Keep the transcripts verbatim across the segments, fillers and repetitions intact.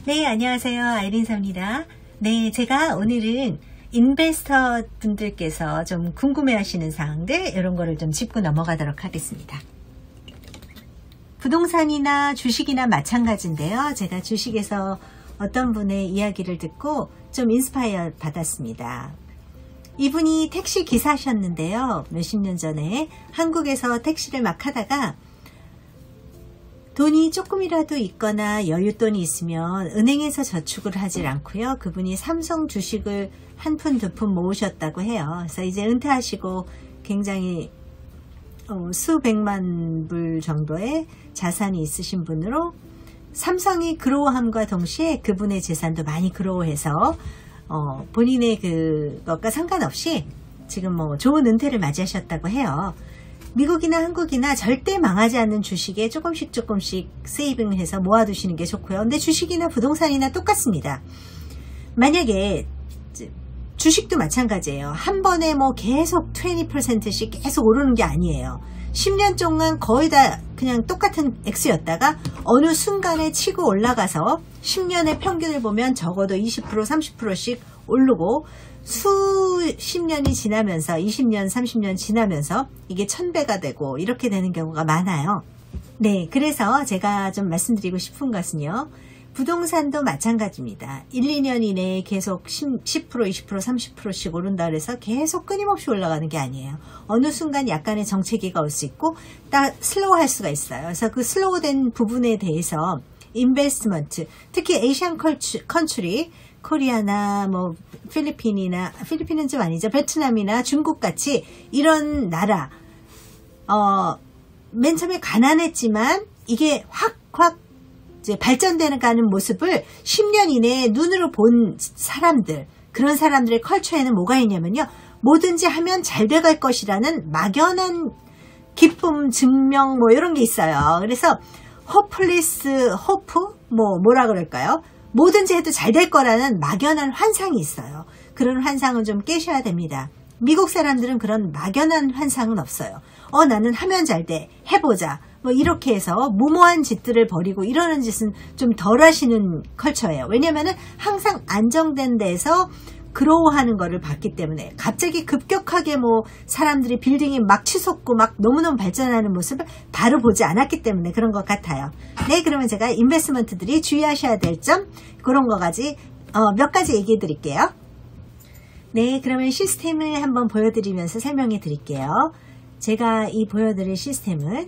네, 안녕하세요. 아이린사입니다. 네, 제가 오늘은 인베스터 분들께서 좀 궁금해 하시는 사항들 이런 거를 좀 짚고 넘어가도록 하겠습니다. 부동산이나 주식이나 마찬가지인데요. 제가 주식에서 어떤 분의 이야기를 듣고 좀 인스파이어 받았습니다. 이분이 택시 기사셨는데요. 몇십 년 전에 한국에서 택시를 막 하다가 돈이 조금이라도 있거나 여윳돈이 있으면 은행에서 저축을 하질 않고요. 그분이 삼성 주식을 한 푼, 두 푼 모으셨다고 해요. 그래서 이제 은퇴하시고 굉장히 어, 수백만 불 정도의 자산이 있으신 분으로 삼성이 그로우함과 동시에 그분의 재산도 많이 그로우해서 어, 본인의 그것과 상관없이 지금 뭐 좋은 은퇴를 맞이하셨다고 해요. 미국이나 한국이나 절대 망하지 않는 주식에 조금씩 조금씩 세이빙해서 모아두시는 게 좋고요. 근데 주식이나 부동산이나 똑같습니다. 만약에 주식도 마찬가지예요. 한 번에 뭐 계속 이십 퍼센트씩 계속 오르는 게 아니에요. 십 년 동안 거의 다 그냥 똑같은 X였다가 어느 순간에 치고 올라가서 십 년의 평균을 보면 적어도 이십 퍼센트, 삼십 퍼센트씩 오르고 수십 년이 지나면서 이십 년, 삼십 년 지나면서 이게 천 배가 되고 이렇게 되는 경우가 많아요. 네, 그래서 제가 좀 말씀드리고 싶은 것은요. 부동산도 마찬가지입니다. 일, 이 년 이내에 계속 십 퍼센트, 이십 퍼센트, 삼십 퍼센트씩 오른다 그래서 계속 끊임없이 올라가는 게 아니에요. 어느 순간 약간의 정체기가 올 수 있고 딱 슬로우할 수가 있어요. 그래서 그 슬로우된 부분에 대해서 인베스트먼트, 특히 에이시안 컨트리, 코리아나 뭐 필리핀이나 필리핀은 좀 아니죠. 베트남이나 중국 같이 이런 나라 어, 맨 처음에 가난했지만 이게 확확 이제 발전되는 가는 모습을 십 년 이내에 눈으로 본 사람들, 그런 사람들의 컬처에는 뭐가 있냐면요. 뭐든지 하면 잘 돼갈 것이라는 막연한 기쁨, 증명 뭐 이런 게 있어요. 그래서 호플리스, 호프 뭐 뭐라 그럴까요? 뭐든지 해도 잘 될 거라는 막연한 환상이 있어요. 그런 환상은 좀 깨셔야 됩니다. 미국 사람들은 그런 막연한 환상은 없어요. 어, 나는 하면 잘 돼. 해보자. 뭐 이렇게 해서 무모한 짓들을 벌이고 이러는 짓은 좀 덜 하시는 컬처예요. 왜냐면은 항상 안정된 데서 그로우하는 거를 봤기 때문에 갑자기 급격하게 뭐 사람들이 빌딩이 막 치솟고 막 너무너무 발전하는 모습을 바로 보지 않았기 때문에 그런 것 같아요. 네, 그러면 제가 인베스트먼트들이 주의하셔야 될 점 그런 거까지 어, 몇 가지 얘기해 드릴게요. 네, 그러면 시스템을 한번 보여드리면서 설명해 드릴게요. 제가 이 보여드릴 시스템은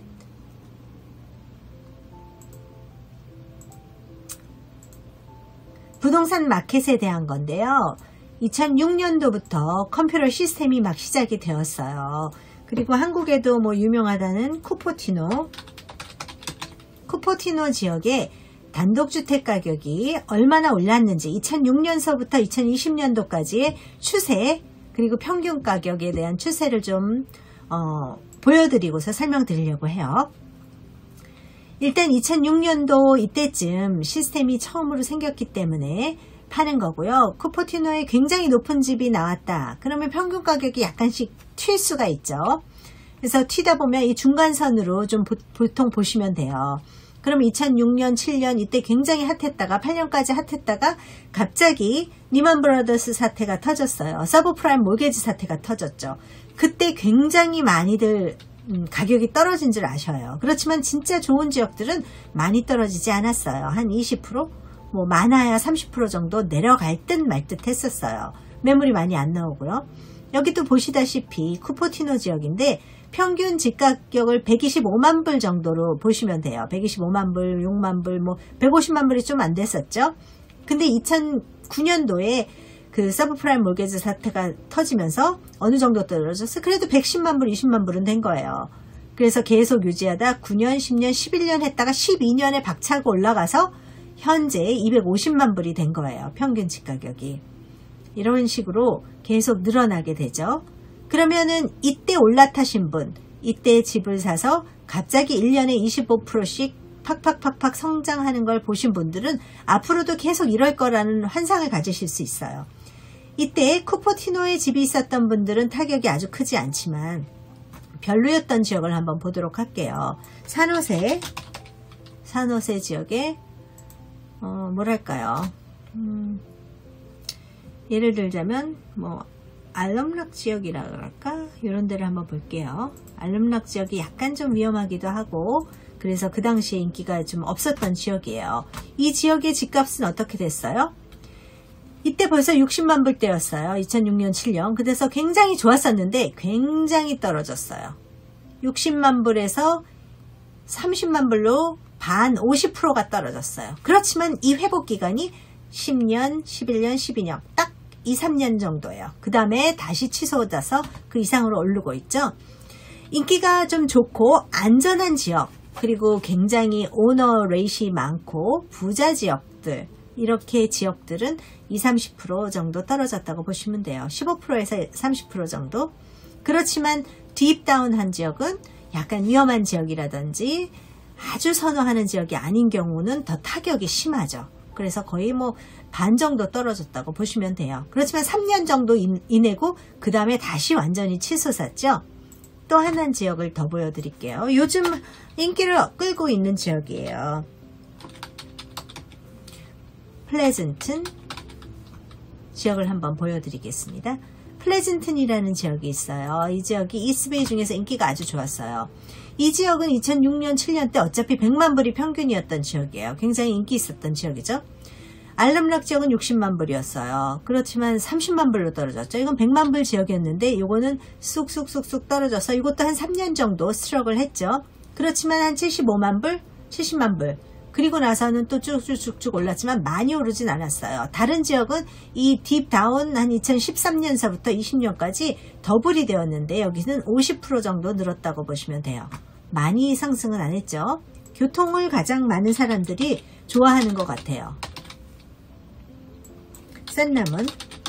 부동산 마켓에 대한 건데요. 이천육 년도부터 컴퓨터 시스템이 막 시작이 되었어요. 그리고 한국에도 뭐 유명하다는 쿠포티노, 쿠포티노 지역의 단독주택 가격이 얼마나 올랐는지 이천육 년서부터 이천이십 년도까지의 추세 그리고 평균 가격에 대한 추세를 좀 어, 보여드리고서 설명드리려고 해요. 일단 이천육 년도 이때쯤 시스템이 처음으로 생겼기 때문에 파는 거고요. 쿠포티노에 굉장히 높은 집이 나왔다. 그러면 평균 가격이 약간씩 튈 수가 있죠. 그래서 튀다 보면 이 중간선으로 좀 보, 보통 보시면 돼요. 그럼 이천육 년, 칠 년 이때 굉장히 핫했다가 팔 년까지 핫했다가 갑자기 리먼 브라더스 사태가 터졌어요. 서브프라임 모게지 사태가 터졌죠. 그때 굉장히 많이들 음, 가격이 떨어진 줄 아셔요. 그렇지만 진짜 좋은 지역들은 많이 떨어지지 않았어요. 한 이십 퍼센트? 뭐 많아야 삼십 퍼센트 정도 내려갈 듯 말 듯 했었어요. 매물이 많이 안 나오고요. 여기도 보시다시피 쿠포티노 지역인데 평균 집가격을 백이십오만 불 정도로 보시면 돼요. 백이십오만 불, 육만 불, 뭐 백오십만 불이 좀 안 됐었죠. 근데 이천구 년도에 그 서브프라임 몰게지 사태가 터지면서 어느 정도 떨어졌어요. 그래도 백십만 불, 이십만 불은 된 거예요. 그래서 계속 유지하다 구 년, 십 년, 십일 년 했다가 십이 년에 박차고 올라가서 현재 이백오십만 불이 된 거예요. 평균 집가격이. 이런 식으로 계속 늘어나게 되죠. 그러면은 이때 올라타신 분, 이때 집을 사서 갑자기 일 년에 이십오 퍼센트씩 팍팍팍팍 성장하는 걸 보신 분들은 앞으로도 계속 이럴 거라는 환상을 가지실 수 있어요. 이때 쿠포티노에 집이 있었던 분들은 타격이 아주 크지 않지만 별로였던 지역을 한번 보도록 할게요. 산호세, 산호세 지역에 어, 뭐랄까요. 음, 예를 들자면 뭐 알럼락 지역이라 그럴까? 이런 데를 한번 볼게요. 알럼락 지역이 약간 좀 위험하기도 하고 그래서 그 당시에 인기가 좀 없었던 지역이에요. 이 지역의 집값은 어떻게 됐어요? 이때 벌써 육십만 불대였어요. 이천육 년, 칠 년. 그래서 굉장히 좋았었는데 굉장히 떨어졌어요. 육십만 불에서 삼십만 불로 반 오십 퍼센트가 떨어졌어요. 그렇지만 이 회복 기간이 십 년, 십일 년, 십이 년 딱 이, 삼 년 정도예요. 그 다음에 다시 치솟아서 그 이상으로 오르고 있죠. 인기가 좀 좋고 안전한 지역 그리고 굉장히 오너 레이시 많고 부자 지역들 이렇게 지역들은 이십, 삼십 퍼센트 정도 떨어졌다고 보시면 돼요. 십오 퍼센트에서 삼십 퍼센트 정도. 그렇지만 딥다운한 지역은 약간 위험한 지역이라든지 아주 선호하는 지역이 아닌 경우는 더 타격이 심하죠. 그래서 거의 뭐 반 정도 떨어졌다고 보시면 돼요. 그렇지만 삼 년 정도 이내고 그 다음에 다시 완전히 치솟았죠. 또 하나 지역을 더 보여드릴게요. 요즘 인기를 끌고 있는 지역이에요. 플레전튼 지역을 한번 보여드리겠습니다. 플레전튼이라는 지역이 있어요. 이 지역이 이스트베이 중에서 인기가 아주 좋았어요. 이 지역은 이천육 년, 칠 년 때 어차피 백만 불이 평균이었던 지역이에요. 굉장히 인기 있었던 지역이죠. 알럼락 지역은 육십만 불이었어요. 그렇지만 삼십만 불로 떨어졌죠. 이건 백만 불 지역이었는데 이거는 쑥쑥쑥쑥 떨어져서 이것도 한 삼 년 정도 스트럭을 했죠. 그렇지만 한 칠십오만 불, 칠십만 불 그리고 나서는 또 쭉쭉쭉쭉 올랐지만 많이 오르진 않았어요. 다른 지역은 이 딥다운 한 이천십삼 년서부터 이십 년까지 더블이 되었는데 여기는 오십 퍼센트 정도 늘었다고 보시면 돼요. 많이 상승은 안 했죠. 교통을 가장 많은 사람들이 좋아하는 것 같아요. 샌나문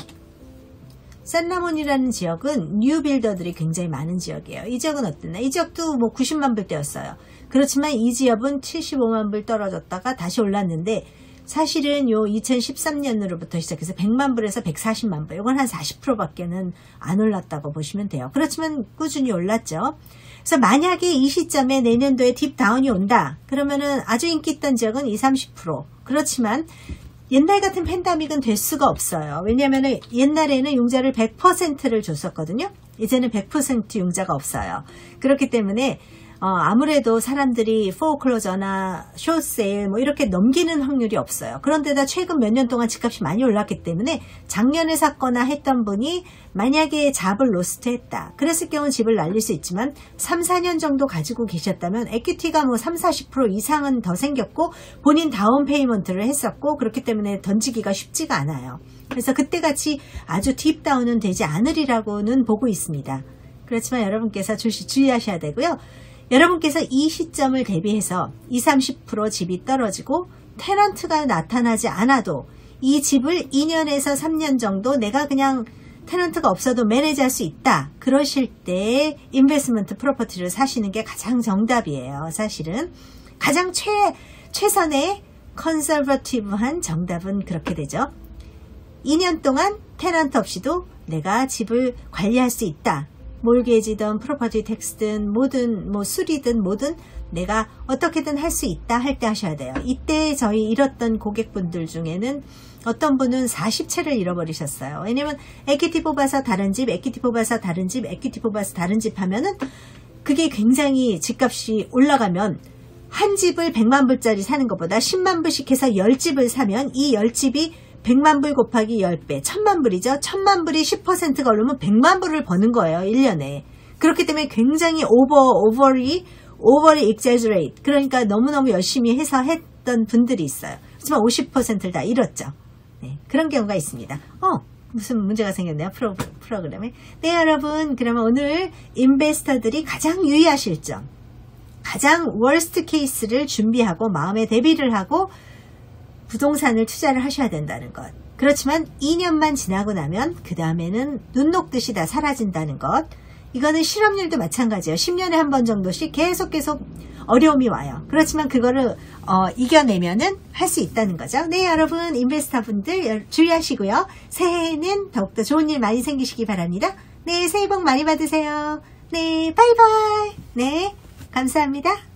샌나문이라는 지역은 뉴 빌더들이 굉장히 많은 지역이에요. 이 지역은 어땠나? 이 지역도 뭐 구십만 불대였어요. 그렇지만 이 지역은 칠십오만 불 떨어졌다가 다시 올랐는데 사실은 요 이천십삼 년으로부터 시작해서 백만 불에서 백사십만 불 이건 한 사십 퍼센트 밖에는 안 올랐다고 보시면 돼요. 그렇지만 꾸준히 올랐죠. 그래서 만약에 이 시점에 내년도에 딥다운이 온다 그러면은 아주 인기 있던 지역은 이십, 삼십 퍼센트 그렇지만 옛날 같은 팬데믹은 될 수가 없어요. 왜냐하면 옛날에는 융자를 백 퍼센트를 줬었거든요. 이제는 백 퍼센트 융자가 없어요. 그렇기 때문에 어, 아무래도 사람들이 포클로저나 숏세일 뭐 이렇게 넘기는 확률이 없어요. 그런데다 최근 몇 년 동안 집값이 많이 올랐기 때문에 작년에 샀거나 했던 분이 만약에 잡을 로스트 했다. 그랬을 경우는 집을 날릴 수 있지만 삼, 사 년 정도 가지고 계셨다면 에퀴티가 뭐 삼, 사십 퍼센트 이상은 더 생겼고 본인 다운 페이먼트를 했었고 그렇기 때문에 던지기가 쉽지가 않아요. 그래서 그때같이 아주 딥다운은 되지 않으리라고는 보고 있습니다. 그렇지만 여러분께서 주시 주의하셔야 되고요. 여러분께서 이 시점을 대비해서 이십, 삼십 퍼센트 집이 떨어지고 테넌트가 나타나지 않아도 이 집을 이 년에서 삼 년 정도 내가 그냥 테넌트가 없어도 매니지할 수 있다. 그러실 때 인베스트먼트 프로퍼티를 사시는 게 가장 정답이에요. 사실은 가장 최, 최선의 컨서버티브한 정답은 그렇게 되죠. 이 년 동안 테넌트 없이도 내가 집을 관리할 수 있다. 몰게지든 프로퍼티 텍스든 뭐든 뭐 수리든 뭐든 내가 어떻게든 할 수 있다 할 때 하셔야 돼요. 이때 저희 잃었던 고객분들 중에는 어떤 분은 사십 채를 잃어버리셨어요. 왜냐면 에퀴티 뽑아서 다른 집, 에퀴티 뽑아서 다른 집, 에퀴티 뽑아서 다른 집 하면은 그게 굉장히 집값이 올라가면 한 집을 백만 불짜리 사는 것보다 십만 불씩 해서 십 집을 사면 이 십 집이 백만 불 곱하기 십 배, 천만 불이죠. 천만 불이 십 퍼센트가 오르면 백만 불을 버는 거예요. 일 년에. 그렇기 때문에 굉장히 오버, 오버리, 오버리 익제저레이트. 그러니까 너무너무 열심히 해서 했던 분들이 있어요. 하지만 오십 퍼센트를 다 잃었죠. 네, 그런 경우가 있습니다. 어, 무슨 문제가 생겼네요. 프로, 프로그램에. 네, 여러분. 그러면 오늘 인베스터들이 가장 유의하실 점. 가장 워스트 케이스를 준비하고 마음의 대비를 하고 부동산을 투자를 하셔야 된다는 것. 그렇지만 이 년만 지나고 나면 그 다음에는 눈 녹듯이 다 사라진다는 것. 이거는 실업률도 마찬가지예요. 십 년에 한 번 정도씩 계속 계속 어려움이 와요. 그렇지만 그거를 어, 이겨내면은 할 수 있다는 거죠. 네, 여러분 인베스터 분들 주의하시고요. 새해에는 더욱더 좋은 일 많이 생기시기 바랍니다. 네, 새해 복 많이 받으세요. 네, 바이바이. 네, 감사합니다.